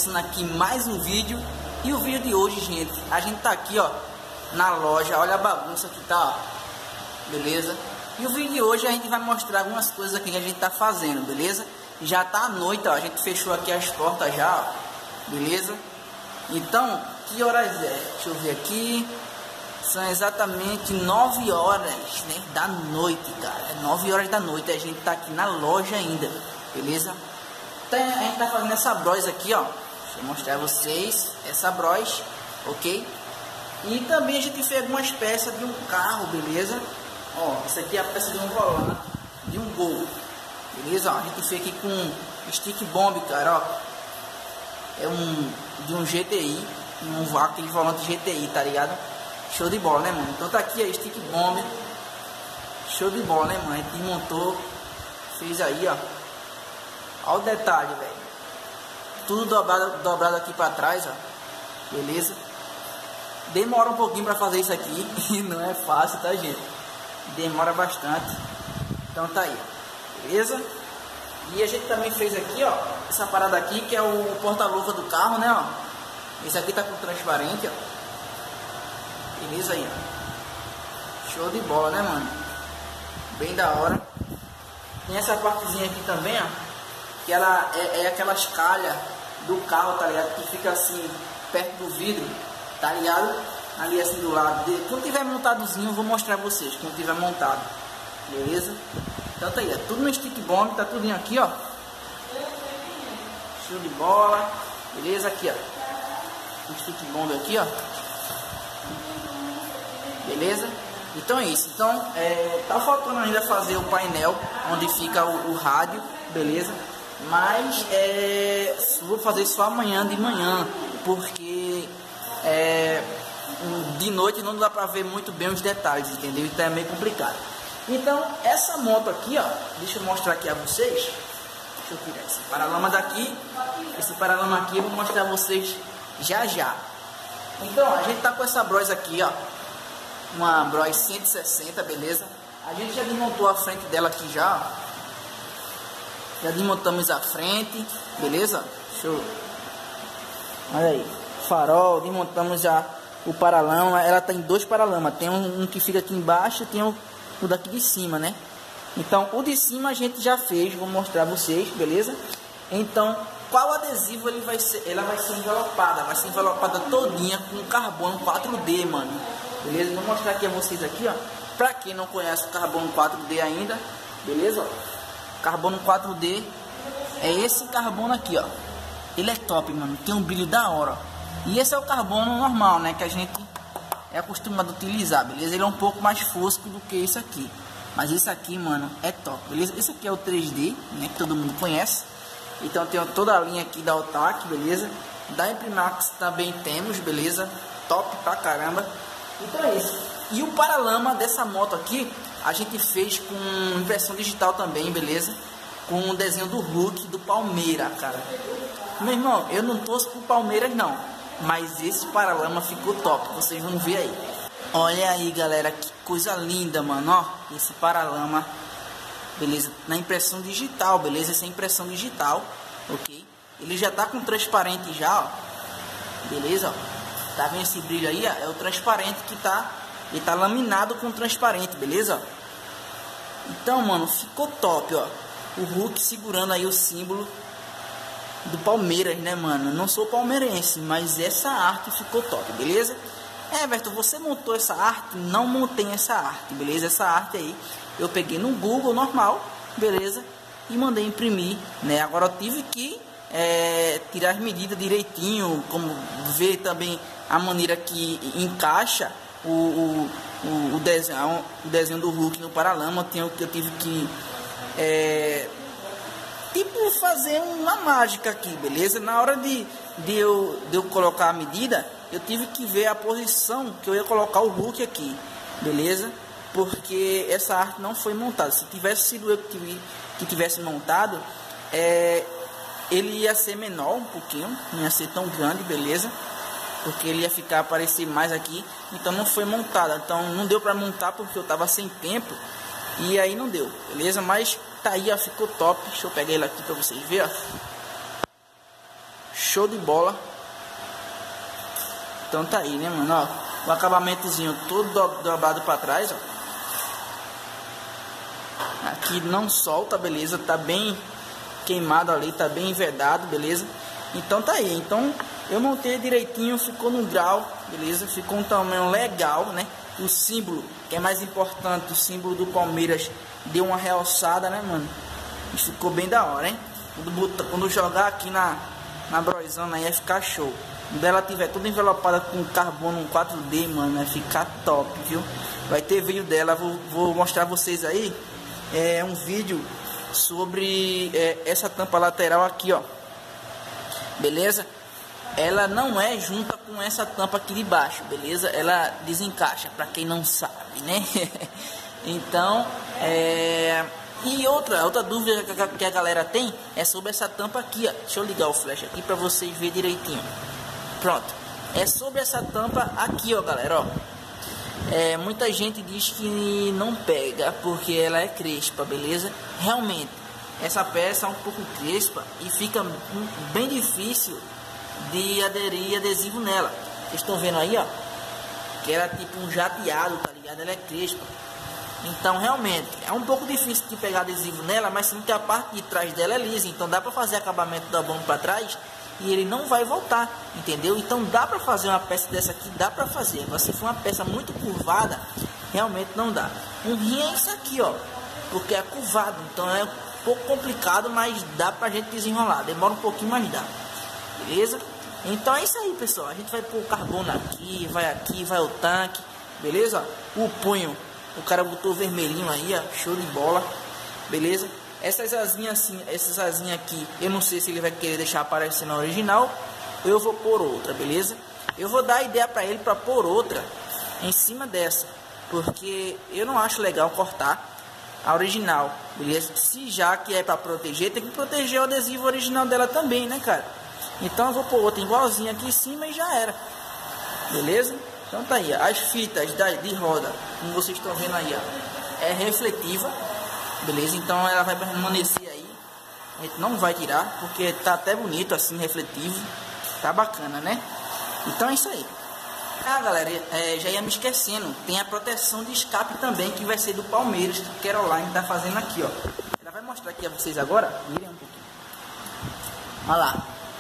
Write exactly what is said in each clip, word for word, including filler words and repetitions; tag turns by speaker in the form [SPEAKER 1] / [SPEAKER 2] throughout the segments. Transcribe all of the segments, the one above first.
[SPEAKER 1] começando aqui mais um vídeo. E o vídeo de hoje, gente, a gente tá aqui, ó, na loja. Olha a bagunça que tá, ó. Beleza? E o vídeo de hoje a gente vai mostrar algumas coisas aqui que a gente tá fazendo, beleza? Já tá à noite, ó, a gente fechou aqui as portas já, ó. Beleza? Então, que horas é? Deixa eu ver aqui. São exatamente nove horas, né, da noite, cara. É nove horas da noite, a gente tá aqui na loja ainda, beleza? Então, a gente tá fazendo essa bros aqui, ó. Deixa eu mostrar a vocês essa bros, ok? E também a gente fez algumas peças de um carro, beleza? Ó, essa aqui é a peça de um volante, de um Gol, beleza? Ó, a gente fez aqui com stick bomb, cara, ó. É um, de um G T I, um aquele volante G T I, tá ligado? Show de bola, né, mano? Então tá aqui a stick bomb. Show de bola, né, mano? A gente montou, fez aí, ó. Olha o detalhe, velho. Tudo dobrado, dobrado aqui pra trás, ó. Beleza? Demora um pouquinho pra fazer isso aqui. E não é fácil, tá, gente? Demora bastante. Então tá aí, ó. Beleza? E a gente também fez aqui, ó, essa parada aqui, que é o porta-luva do carro, né, ó. Esse aqui tá com transparente, ó. Beleza aí, ó. Show de bola, né, mano? Bem da hora. Tem essa partezinha aqui também, ó, que ela é, é aquelas calhas do carro, tá ligado? Que fica assim, perto do vidro, tá ligado? Ali assim do lado dele. Quando tiver montadozinho, eu vou mostrar pra vocês. Quando tiver montado, beleza? Então tá aí, ó. Tudo no stick bomb, tá tudinho aqui, ó. Show de bola. Beleza? Aqui, ó. O stick bomb aqui, ó. Beleza? Então é isso. Então, é, tá faltando ainda fazer o painel onde fica o, o rádio, beleza? Mas é, vou fazer só amanhã de manhã, porque é, de noite não dá pra ver muito bem os detalhes, entendeu? Então é meio complicado. Então, essa moto aqui, ó, deixa eu mostrar aqui a vocês. Deixa eu tirar esse paralama daqui. Esse paralama aqui eu vou mostrar a vocês já já. Então, a gente tá com essa bros aqui, ó. Uma Bros cento e sessenta, beleza? A gente já desmontou a frente dela aqui já, ó. Já desmontamos a frente, beleza? Deixa eu... Olha aí, farol, desmontamos já o paralama. Ela tá em dois paralamas. Tem um, um que fica aqui embaixo e tem o, o daqui de cima, né? Então, o de cima a gente já fez, vou mostrar pra vocês, beleza? Então, qual adesivo ele vai ser? Ela vai ser envelopada, vai ser envelopada todinha com carbono quatro D, mano. Beleza? Vou mostrar aqui a vocês aqui, ó. Pra quem não conhece o carbono quatro D ainda, beleza? Ó. Carbono quatro D é esse carbono aqui, ó. Ele é top, mano. Tem um brilho da hora, ó. E esse é o carbono normal, né? Que a gente é acostumado a utilizar, beleza? Ele é um pouco mais fosco do que esse aqui. Mas esse aqui, mano, é top, beleza? Esse aqui é o três D, né? Que todo mundo conhece. Então tem toda a linha aqui da Otac, beleza? Da Imprimax também temos, beleza? Top pra caramba. Então é isso. E o paralama dessa moto aqui a gente fez com impressão digital também, beleza? Com o desenho do Hulk do Palmeiras, cara. Meu irmão, eu não torço pro Palmeiras não, mas esse paralama ficou top, vocês vão ver aí. Olha aí, galera, que coisa linda, mano, ó. Esse paralama, beleza? Na impressão digital, beleza? Essa é impressão digital, ok? Ele já tá com transparente já, ó. Beleza, ó. Tá vendo esse brilho aí? Ó? É o transparente que tá... Ele tá laminado com transparente, beleza? Então, mano, ficou top, ó. O Hulk segurando aí o símbolo do Palmeiras, né, mano? Não sou palmeirense, mas essa arte ficou top, beleza? É, Everton, você montou essa arte? Não montei essa arte, beleza? Essa arte aí eu peguei no Google normal, beleza? E mandei imprimir, né? Agora eu tive que é, tirar as medidas direitinho, como ver também a maneira que encaixa o, o, o, o, desenho, o desenho do Hulk no paralama. Eu, eu tive que é, tipo fazer uma mágica aqui, beleza? Na hora de, de, eu, de eu colocar a medida, eu tive que ver a posição que eu ia colocar o Hulk aqui, beleza? Porque essa arte não foi montada. Se tivesse sido eu que, que tivesse montado, é, ele ia ser menor um pouquinho, não ia ser tão grande, beleza? Porque ele ia ficar aparecer mais aqui, então não foi montada. Então não deu pra montar porque eu tava sem tempo e aí não deu, beleza? Mas tá aí, ó, ficou top. Deixa eu pegar ele aqui pra vocês verem, ó. Show de bola. Então tá aí, né, mano? Ó, o acabamentozinho todo do, dobrado pra trás, ó. Aqui não solta, beleza? Tá bem queimado ali, tá bem enverdado, beleza? Então tá aí. Então eu montei direitinho, ficou no grau, beleza? Ficou um tamanho legal, né? O símbolo, que é mais importante, o símbolo do Palmeiras deu uma realçada, né, mano? E ficou bem da hora, hein? Quando, quando jogar aqui na, na brozona aí vai ficar show. Quando ela tiver toda envelopada com carbono quatro D, mano, vai ficar top, viu? Vai ter vídeo dela, vou, vou mostrar vocês aí. É um vídeo sobre é, essa tampa lateral aqui, ó. Beleza? Ela não é junta com essa tampa aqui de baixo, beleza? Ela desencaixa, pra quem não sabe, né? Então, é... E outra, outra dúvida que a galera tem é sobre essa tampa aqui, ó. Deixa eu ligar o flash aqui pra vocês verem direitinho. Pronto. É sobre essa tampa aqui, ó, galera, ó. É, muita gente diz que não pega porque ela é crespa, beleza? Realmente, essa peça é um pouco crespa e fica bem difícil de aderir adesivo nela. Vocês estão vendo aí, ó, que era tipo um jateado, tá ligado? Ela é crespa. Então realmente é um pouco difícil de pegar adesivo nela, mas sim que a parte de trás dela é lisa, então dá pra fazer acabamento da bomba pra trás e ele não vai voltar, entendeu? Então dá pra fazer uma peça dessa aqui, dá pra fazer. Agora se for uma peça muito curvada, realmente não dá. Um rim é isso aqui, ó, porque é curvado, então é um pouco complicado, mas dá pra gente desenrolar. Demora um pouquinho, mas dá. Beleza? Então é isso aí, pessoal. A gente vai pôr o carbono aqui, vai aqui, vai o tanque, beleza? O punho, o cara botou vermelhinho aí, ó, show de bola, beleza? Essas asinhas assim, essas asinhas aqui, eu não sei se ele vai querer deixar aparecer na original, ou eu vou pôr outra, beleza? Eu vou dar a ideia pra ele pra pôr outra em cima dessa, porque eu não acho legal cortar a original, beleza? Se já que é pra proteger, tem que proteger o adesivo original dela também, né, cara? Então eu vou pôr outra igualzinha aqui em cima e já era, beleza? Então tá aí, ó. As fitas da, de roda, como vocês estão vendo aí, ó, é refletiva, beleza? Então ela vai permanecer aí, a gente não vai tirar, porque tá até bonito assim, refletivo, tá bacana, né? Então é isso aí. Ah, galera, é, já ia me esquecendo, tem a proteção de escape também, que vai ser do Palmeiras, que Caroline tá fazendo aqui, ó. Ela vai mostrar aqui a vocês agora, virem um pouquinho. Olha lá,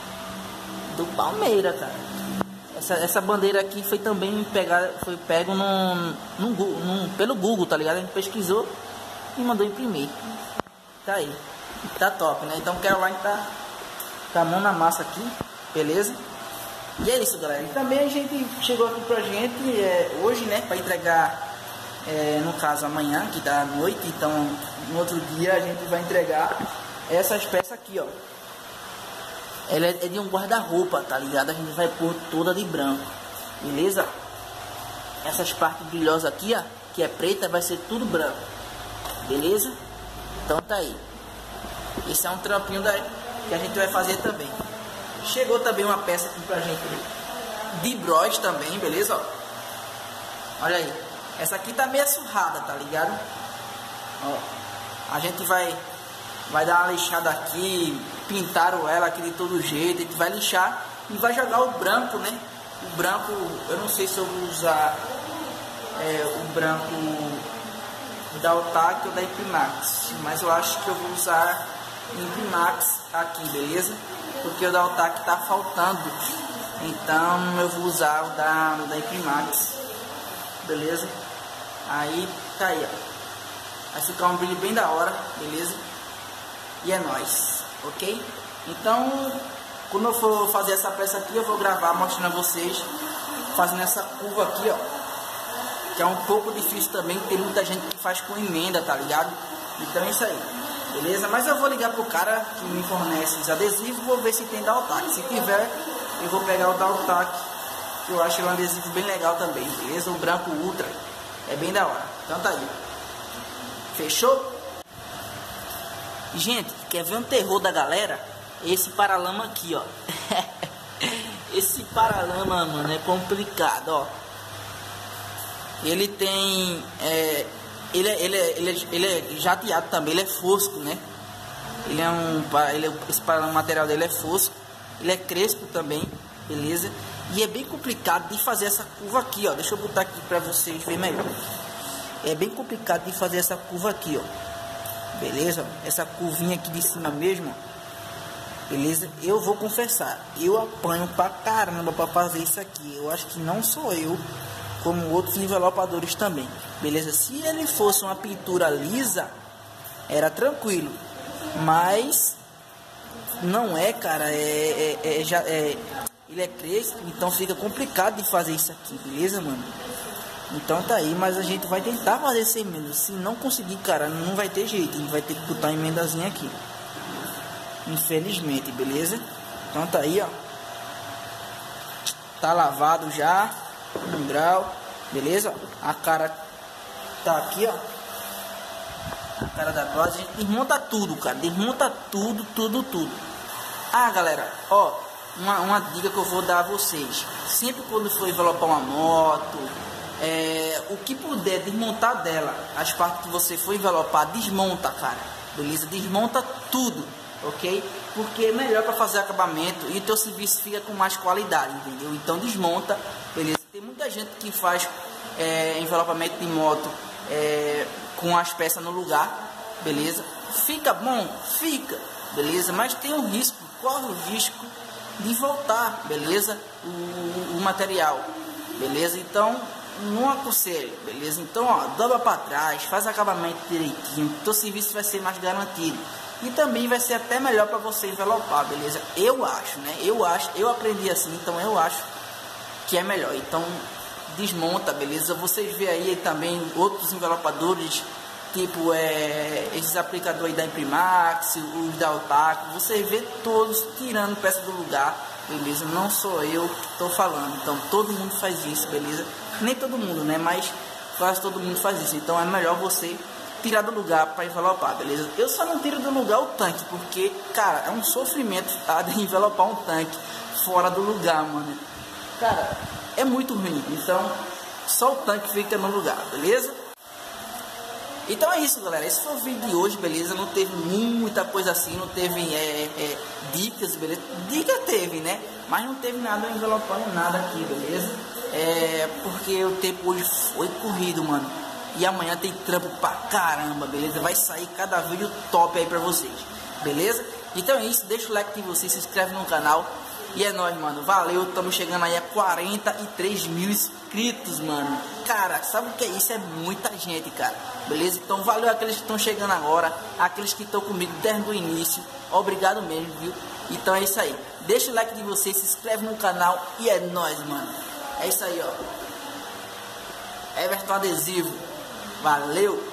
[SPEAKER 1] do Palmeiras, cara. Essa, essa bandeira aqui foi também pegada, foi pego num, num, num, pelo Google, tá ligado? A gente pesquisou e mandou imprimir. Tá aí, tá top, né? Então Caroline tá com a mão na massa aqui, beleza? E é isso, galera. E também a gente chegou aqui pra gente é, hoje, né? Pra entregar, é, no caso amanhã, que dá à noite. Então no outro dia a gente vai entregar essas peças aqui, ó. Ela é de um guarda-roupa, tá ligado? A gente vai pôr toda de branco, beleza? Essas partes brilhosas aqui, ó, que é preta, vai ser tudo branco, beleza? Então tá aí. Esse é um trampinho da, que a gente vai fazer também. Chegou também uma peça aqui pra gente de bros também, beleza? Ó. Olha aí. Essa aqui tá meio surrada, tá ligado? Ó. A gente vai... Vai dar uma lixada aqui, pintaram ela aqui de todo jeito, a gente vai lixar e vai jogar o branco, né? O branco, eu não sei se eu vou usar é, o branco da Otac ou da Imprimax, mas eu acho que eu vou usar Imprimax aqui, beleza? Porque o da Otac tá faltando, então eu vou usar o da, o da Imprimax, beleza? Aí tá aí, ó. Vai ficar um brilho bem da hora, beleza? E é nóis, ok? Então, quando eu for fazer essa peça aqui, eu vou gravar mostrando a vocês fazendo essa curva aqui, ó. Que é um pouco difícil também, tem muita gente que faz com emenda, tá ligado? Então é isso aí, beleza? Mas eu vou ligar pro cara que me fornece os adesivos, vou ver se tem da Otac. Se tiver, eu vou pegar o da Otac, que eu acho um adesivo bem legal também, beleza? O branco ultra, é bem da hora. Então tá aí. Fechou? Gente, quer ver um terror da galera? Esse paralama aqui, ó. Esse paralama, mano, é complicado, ó. Ele tem... É, ele, é, ele, é, ele, é, ele é jateado também, ele é fosco, né? Ele é um... Ele é, esse paralama, material dele é fosco. ele é crespo também, beleza? E é bem complicado de fazer essa curva aqui, ó. Deixa eu botar aqui para vocês verem melhor. É bem complicado de fazer essa curva aqui, ó. Beleza? Essa curvinha aqui de cima mesmo, ó. Beleza? Eu vou confessar, eu apanho pra caramba pra fazer isso aqui. Eu acho que não sou eu, como outros envelopadores também. Beleza? Se ele fosse uma pintura lisa, era tranquilo. Mas não é, cara. É, é, é, já, é, ele é crespo, então fica complicado de fazer isso aqui, beleza, mano? Então tá aí, mas a gente vai tentar fazer sem emenda. Se não conseguir, cara, não vai ter jeito. A gente vai ter que botar uma emendazinha aqui, infelizmente, beleza? Então tá aí, ó. Tá lavado já, um grau, beleza? A cara tá aqui, ó. A cara da base, a gente desmonta tudo, cara. Desmonta tudo, tudo, tudo. Ah, galera, ó, uma, uma dica que eu vou dar a vocês. Sempre quando for envelopar uma moto, é, o que puder desmontar dela, as partes que você for envelopar, desmonta, cara. Beleza? Desmonta tudo, ok? Porque é melhor para fazer acabamento e o teu serviço fica com mais qualidade, entendeu? Então desmonta, beleza? Tem muita gente que faz é, envelopamento de moto é, com as peças no lugar, beleza? Fica bom? Fica, beleza? Mas tem um risco, corre o risco de voltar, beleza? O, o material, beleza? Então não aconselho, beleza? Então, ó, dobra para trás, faz acabamento direitinho, teu serviço vai ser mais garantido e também vai ser até melhor para você envelopar, beleza? Eu acho, né? Eu acho, eu aprendi assim, então eu acho que é melhor. Então desmonta, beleza? Vocês vê aí também outros envelopadores, tipo é, esses aplicadores aí da Imprimax, os da Otaku, você vê todos tirando peça do lugar, beleza? Não sou eu que estou falando, então todo mundo faz isso, beleza? Nem todo mundo, né? Mas quase todo mundo faz isso, então é melhor você tirar do lugar para envelopar, beleza? Eu só não tiro do lugar o tanque, porque, cara, é um sofrimento, tá? De envelopar um tanque fora do lugar, mano. Cara, é muito ruim, então só o tanque fica no lugar, beleza? Então é isso, galera, esse foi o vídeo de hoje, beleza? Não teve muita coisa assim, não teve é, é, dicas, beleza? Dica teve, né? Mas não teve nada envelopando nada aqui, beleza? É, porque o tempo hoje foi corrido, mano. E amanhã tem trampo pra caramba, beleza? Vai sair cada vídeo top aí pra vocês, beleza? Então é isso, deixa o like de vocês, se inscreve no canal. E é nóis, mano, valeu, estamos chegando aí a quarenta e três mil inscritos, mano. Cara, sabe o que é isso? É muita gente, cara, beleza? Então valeu aqueles que estão chegando agora, aqueles que estão comigo desde o início. Obrigado mesmo, viu? Então é isso aí, deixa o like de vocês, se inscreve no canal. E é nóis, mano. É isso aí, ó. Everton Adesivo. Valeu!